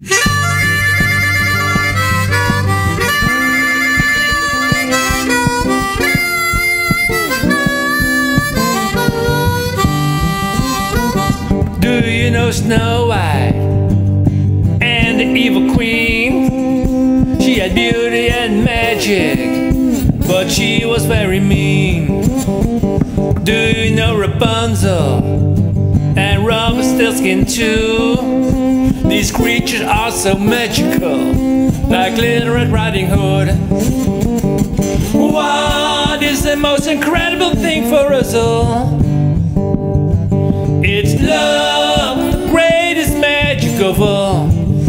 Do you know Snow White and the evil queen? She had beauty and magic, but she was very mean. Do you know Rapunzel and Rumpelstiltskin too? These creatures are so magical, like Little Red Riding Hood. What is the most incredible thing for us all? It's love, the greatest magic of all.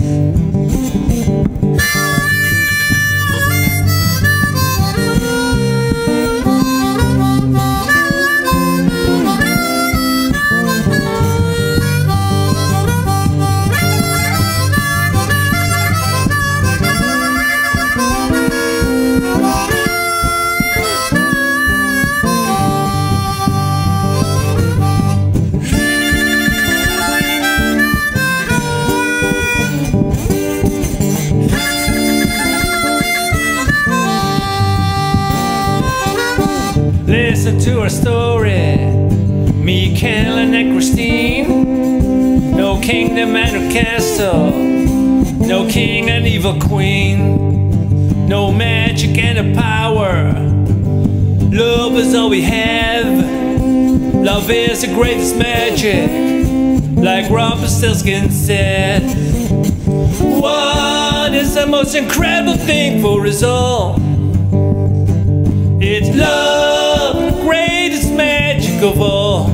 Listen to our story, Michael and Christine. No kingdom and no castle, no king and evil queen, no magic and a power. Love is all we have. Love is the greatest magic, like Rumpelstiltskin said. What is the most incredible thing for us all? It's love, the greatest magic of all.